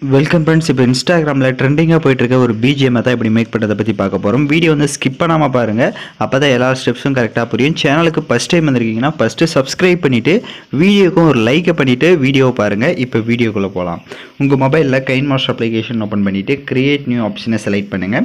Welcome friends. இப்போ இன்ஸ்டாகிராமில் ட்ரெண்டிங்காக போயிட்டு இருக்க ஒரு பிஜிஎம் தான் எப்படி மேக் பண்ணுறதை பற்றி பார்க்க போகிறோம். வீடியோ வந்து ஸ்கிப் பண்ணாமல் பாருங்கள், அப்போ தான் எல்லா ஸ்டெப்ஸும் கரெக்டாக புரியும். சேனலுக்கு ஃபஸ்ட் டைம் வந்திருக்கீங்கன்னா ஃபஸ்ட்டு சப்ஸ்கிரைப் பண்ணிவிட்டு வீடியோக்கும் ஒரு லைக்கை பண்ணிவிட்டு வீடியோவை பாருங்கள். இப்போ வீடியோக்குள்ளே போகலாம். உங்கள் மொபைலில் கைன் மாஸ்டர் அப்ளிகேஷன் ஓப்பன் பண்ணிவிட்டு கிரியேட் நியூ ஆப்ஷனை செலக்ட் பண்ணுங்கள்.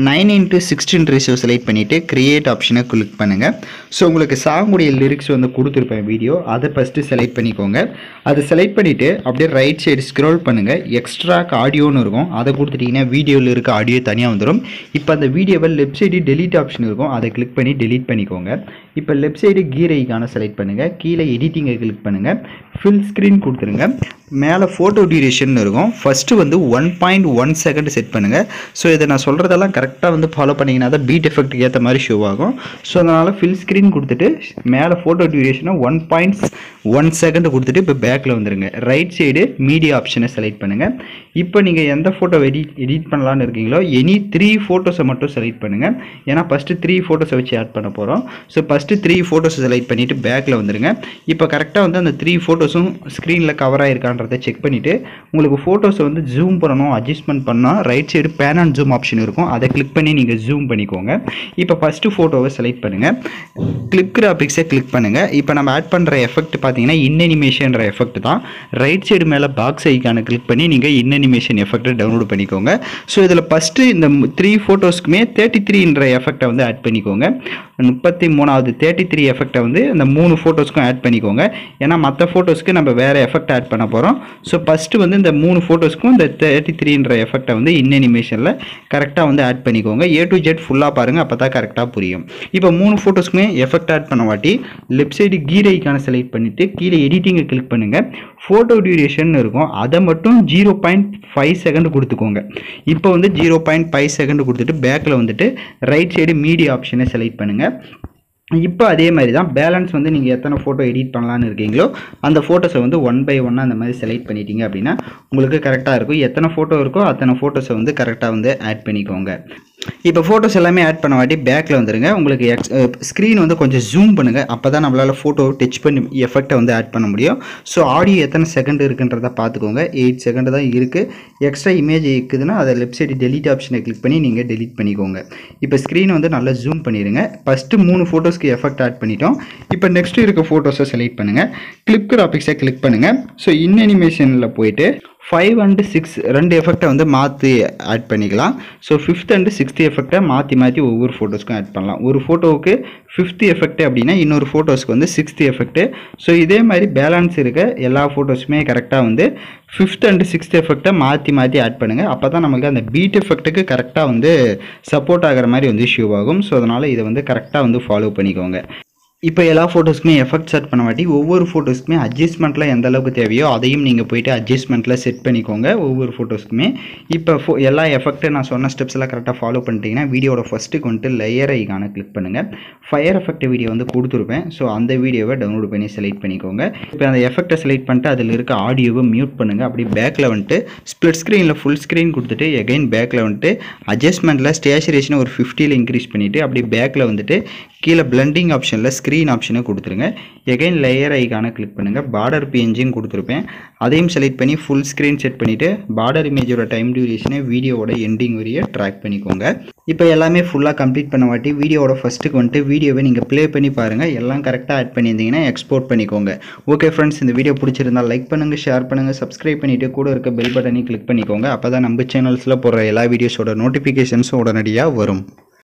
9:16 ரேஷியோ செலக்ட் பண்ணிவிட்டு கிரியேட் ஆப்ஷனை கிளிக் பண்ணுங்கள். ஸோ உங்களுக்கு சாங்குடைய லிரிக்ஸ் வந்து கொடுத்துருப்பேன் வீடியோ, அதை ஃபஸ்ட்டு செலக்ட் பண்ணிக்கோங்க. அதை செலக்ட் பண்ணிவிட்டு அப்படியே ரைட் சைடு ஸ்க்ரோல் பண்ணுங்கள். எக்ஸ்ட்ராக் ஆடியோன்னு இருக்கும், அதை கொடுத்துட்டிங்கன்னா வீடியோவில் இருக்க ஆடியோ தனியாக வந்துடும். இப்போ அந்த வீடியோவை லெஃப்ட் சைடு டெலீட் ஆப்ஷன் இருக்கும், அதை கிளிக் பண்ணி டெலீட் பண்ணிக்கோங்க. இப்போ லெஃப்ட் சைடு கீர் ஐக்கான செலக்ட் பண்ணுங்கள். கீழே எடிட்டிங்கை கிளிக் பண்ணுங்கள். ஃபில் ஸ்க்ரீன் கொடுத்துருங்க. மேலே ஃபோட்டோ டியூரேஷன் இருக்கும். ஃபஸ்ட்டு வந்து 1.1 செகண்ட் செட் பண்ணுங்கள். ஸோ இதை நான் சொல்கிறதெல்லாம் கரெக்டாக வந்து ஃபாலோ பண்ணிங்கன்னா தான் பீட் எஃபெக்ட்டுக்கு ஏற்ற மாதிரி ஷோ ஆகும். ஸோ அதனால் ஃபில் ஸ்க்ரீன் கொடுத்துட்டு மேலே ஃபோட்டோ டியூரேஷனை 1.1 செகண்ட் கொடுத்துட்டு இப்போ பேக்கில் வந்துடுங்க. ரைட் சைடு மீடியா ஆப்ஷனை செலக்ட் பண்ணுங்கள். இப்போ நீங்கள் எந்த ஃபோட்டோ எடிட் பண்ணலான்னு இருக்கீங்களோ எனி 3 ஃபோட்டோஸை மட்டும் செலக்ட் பண்ணுங்கள். ஏன்னா ஃபஸ்ட்டு 3 ஃபோட்டோஸை வச்சு ஆட் பண்ண போகிறோம். ஸோ ஃபஸ்ட்டு 3 ஃபோட்டோஸை செலக்ட் பண்ணிவிட்டு பேக்கில் வந்துடுங்க. இப்போ கரெக்டாக வந்து அந்த 3 ஃபோட்டோஸும் ஸ்க்ரீனில் கவர் ஆகிருக்கான்றதை செக் பண்ணிவிட்டு உங்களுக்கு ஃபோட்டோஸை வந்து ஜூம் பண்ணணும், அட்ஜஸ்ட்மெண்ட் பண்ணால் right side pan and zoom option இருக்கும், அதை கிளிக் பண்ணி நீங்கள் ஜூம் பண்ணிக்கோங்க. இப்போ ஃபஸ்ட்டு ஃபோட்டோவை செலக்ட் பண்ணுங்கள். கிளிப் கிராபிக்ஸை கிளிக் பண்ணுங்கள். இப்போ நம்ம ஆட் பண்ணுற எஃபெக்ட் பார்த்தீங்கன்னா இன்அனிமேஷன்ற எஃபெக்ட் தான். ரைட் சைடு மேலே பாக்ஸ் ஐக்கானை கிளிக் பண்ணி நீங்கள் இன்அனிமேஷன் எஃபெக்ட்டை டவுன்லோட் பண்ணிக்கோங்க. ஸோ இதில் ஃபஸ்ட்டு இந்த 3 ஃபோட்டோஸ்க்குமே 33ன்ற எஃபெக்டை வந்து ஆட் பண்ணிக்கோங்க. 33வது 33 எஃபெக்டை வந்து இந்த 3 ஃபோட்டோஸ்க்கும் ஆட் பண்ணிக்கோங்க. ஏன்னா மற்ற ஃபோட்டோஸ்க்கு நம்ம வேறு எஃபெக்ட் ஆட் பண்ண போகிறோம். ஸோ ஃபஸ்ட்டு வந்து இந்த 3 ஃபோட்டோஸ்க்கும் இந்த 33ன்ற எஃபெக்டை வந்து இன்அனிமேஷனில் கரெக்டாக வந்து ஆட் பண்ணிக்கோங்க. A to Z ஃபுல்லாக பாருங்கள், அப்போ தான் கரெக்டாக புரியும். இப்போ 3 ஃபோட்டோஸ்க்குமே எஃபெக்ட் ஆட் பண்ண வாட்டி லெஃப்ட் சைடு கீர் ஐக்கான செலக்ட் பண்ணிவிட்டு கீழே எடிட்டிங்கை கிளிக் பண்ணுங்கள். ஃபோட்டோ டியூரேஷன் இருக்கும், அதை மட்டும் 0.5 செகண்ட் கொடுத்துக்கோங்க. இப்போ வந்து 0.5 செகண்ட் கொடுத்துட்டு பேக்கில் வந்துட்டு ரைட் சைடு மீடியா ஆப்ஷனை செலக்ட் பண்ணுங்கள். இப்போ அதே மாதிரி தான் பேலன்ஸ் வந்து நீங்கள் எத்தனை ஃபோட்டோ எடிட் பண்ணலான்னு இருக்கீங்களோ அந்த ஃபோட்டோஸை வந்து 1 by 1 அந்த மாதிரி செலக்ட் பண்ணிட்டீங்க அப்படின்னா உங்களுக்கு கரெக்டாக இருக்கும். எத்தனை ஃபோட்டோ இருக்கோ அத்தனை ஃபோட்டோஸை வந்து கரெக்டாக வந்து ஆட் பண்ணிக்கோங்க. இப்போ ஃபோட்டோஸ் எல்லாமே ஆட் பண்ண வாட்டி பேக்கில் வந்துடுங்க. உங்களுக்கு ஸ்க்ரீன் வந்து கொஞ்சம் ஜூம் பண்ணுங்கள், அப்போ தான் நம்மளால் ஃபோட்டோ டச் பண்ணி எஃபெக்டை வந்து ஆட் பண்ண முடியும். ஸோ ஆடியோ எத்தனை செகண்ட் இருக்குன்றதை பார்த்துக்கோங்க. 8 செகண்ட் தான் இருக்குது. எக்ஸ்ட்ரா இமேஜ் இருக்குதுன்னா அதை லெஃப்ட் சைடு டெலீட் ஆப்ஷனை கிளிக் பண்ணி நீங்கள் டெலீட் பண்ணிக்கோங்க. இப்போ ஸ்க்ரீனை வந்து நல்லா ஜூம் பண்ணிடுங்க. ஃபஸ்ட்டு 3 ஃபோட்டோஸ்க்கு எஃபெக்ட் ஆட் பண்ணிட்டோம். இப்போ நெக்ஸ்ட் இருக்க ஃபோட்டோஸை செலக்ட் பண்ணுங்கள். கிளிப் கிராபிக்ஸை கிளிக் பண்ணுங்கள். ஸோ இன்அனிமேஷனில் போயிட்டு 5 and 6 2 எஃபெக்டை வந்து மாற்றி ஆட் பண்ணிக்கலாம். ஸோ 5th and 6th எஃபெக்டை மாற்றி ஒவ்வொரு ஃபோட்டோஸ்க்கும் ஆட் பண்ணலாம். ஒரு ஃபோட்டோவுக்கு 5th எஃபெக்ட் அப்படின்னா இன்னொரு ஃபோட்டோஸ்க்கு வந்து 6th எஃபெக்ட்டு. ஸோ இதே மாதிரி பேலன்ஸ் இருக்க எல்லா ஃபோட்டோஸுமே கரெக்டாக வந்து 5th and 6th எஃபெக்டை மாற்றி ஆட் பண்ணுங்கள். அப்போ தான் நமக்கு அந்த பீட் எஃபெக்ட்டுக்கு கரெக்டாக வந்து சப்போர்ட் ஆகிற மாதிரி வந்து ஷோ ஆகும். ஸோ அதனால் இதை வந்து கரெக்டாக வந்து ஃபாலோ பண்ணிக்கோங்க. இப்போ எல்லா ஃபோட்டோஸ்க்குமே எஃபெக்ட் செட் பண்ண வாட்டி ஒவ்வொரு ஃபோட்டோஸ்க்குமே அட்ஜஸ்ட்மெண்ட்டில் எந்த அளவுக்கு தேவையோ அதையும் நீங்கள் போய்ட்டு அட்ஜஸ்ட்மெண்ட்டில் செட் பண்ணிக்கோங்க ஒவ்வொரு ஃபோட்டோஸ்க்குமே. இப்போ எல்லா எஃபெக்ட்டு நான் சொன்ன ஸ்டெப்ஸ் எல்லாம் கரெக்டாக ஃபாலோ பண்ணிட்டீங்கன்னா வீடியோட ஃபஸ்ட்டுக்கு வந்துட்டு லேயர் ஐக்கான கிளிக் பண்ணுங்கள். ஃபயர் எஃபெக்ட் வீடியோ வந்து கொடுத்துருப்பேன். ஸோ அந்த வீடியோவை டவுன்லோட் பண்ணி செலக்ட் பண்ணிக்கோங்க. இப்போ அந்த எஃபெக்ட்டை செலக்ட் பண்ணிட்டு அதில் இருக்க ஆடியோவை மியூட் பண்ணுங்கள். அப்படி பேக்கில் வந்துட்டு ஸ்ப்ளிட் ஸ்க்ரீனில் ஃபுல் ஸ்க்ரீன் கொடுத்துட்டு எகைன் பேக்கில் வந்துட்டு அட்ஜஸ்ட்மெண்ட்டில் ஸ்டேச்சுரேஷனை ஒரு 50ல் இன்க்ரீஸ் பண்ணிவிட்டு அப்படி பேக்கில் வந்துட்டு கீழே பிளண்டிங் ஆப்ஷனில் ஸ்க்ரீன் ஆப்ஷனை கொடுத்துருங்க. எகைன் லேயர் ஐக்கான கிளிக் பண்ணுங்கள். பார்டர் PNGன்னு கொடுத்துருப்பேன், அதையும் செலக்ட் பண்ணி ஃபுல் ஸ்க்ரீன் செட் பண்ணிவிட்டு பார்டர் இமேஜோட டைம் டியூரேஷனை வீடியோவோட எண்டிங் வரைய ட்ராக் பண்ணிக்கோங்க. இப்போ எல்லாமே ஃபுல்லாக கம்ப்ளீட் பண்ண வாட்டி வீடியோட ஃபஸ்ட்டுக்கு வந்துட்டு வீடியோவை நீங்கள் ப்ளே பண்ணி பாருங்கள். எல்லாம் கரெக்டாக ஆட் பண்ணியிருந்தீங்கன்னா எக்ஸ்போர்ட் பண்ணிக்கோங்க. ஓகே ஃப்ரெண்ட்ஸ், இந்த வீடியோ பிடிச்சிருந்தால் லைக் பண்ணுங்கள், ஷேர் பண்ணுங்கள், சப்ஸ்கிரைப் பண்ணிவிட்டு கூட இருக்க பெல் பட்டனையும் கிளிக் பண்ணிக்கோங்க. அப்போ தான் நம்ம சேனல்ஸில் போடுற எல்லா வீடியோஸோட நோட்டிஃபிகேஷன்ஸும் உடனடியாக வரும்.